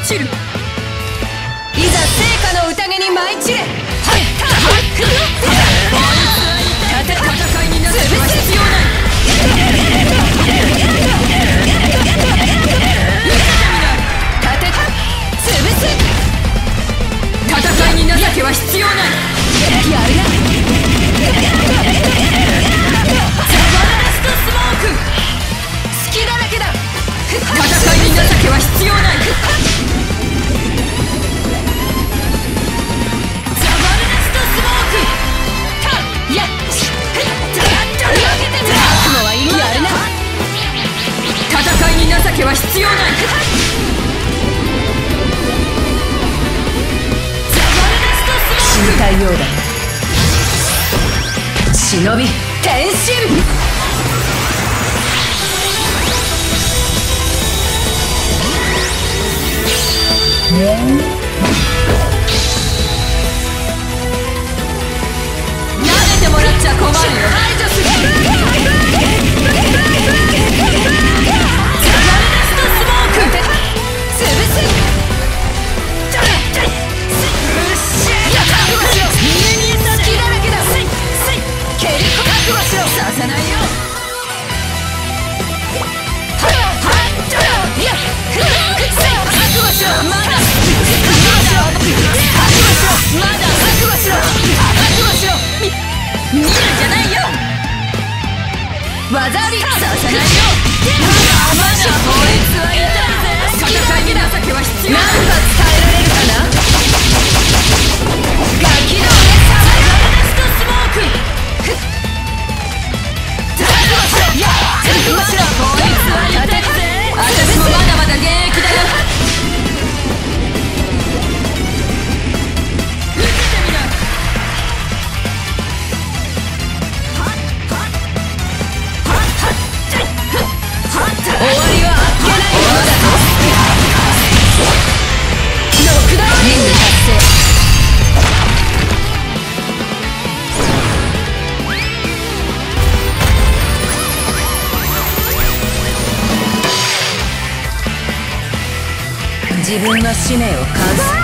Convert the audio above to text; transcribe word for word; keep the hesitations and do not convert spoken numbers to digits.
散る。いざ聖火の宴に舞い散れ。はい戦いになっては必要ない。戦いに情けは必要ない。やるな。ザバラストスモーク。隙だらけだ。戦いに情けは必要ない。ザバラストスモーク。やっ悪魔はいる。やるな。戦いに情けは必要ない。死にたいようだ。忍び転身。慣れてもらっちゃ困るよ。排除する。ザバラストスモーク。潰す。させないよ。見るんじゃないよ。技ありさせないよ。まだこいつはいたぜ。戦いに情けは必要。何発耐えられるかな。ガキの俺サバラストスモーク。いや、こいつは痛いぜ。私もまだまだ現役だよ。受けてみな。終わりはあっけないよ。ノックダウン。任務達成。自分は使命を完遂。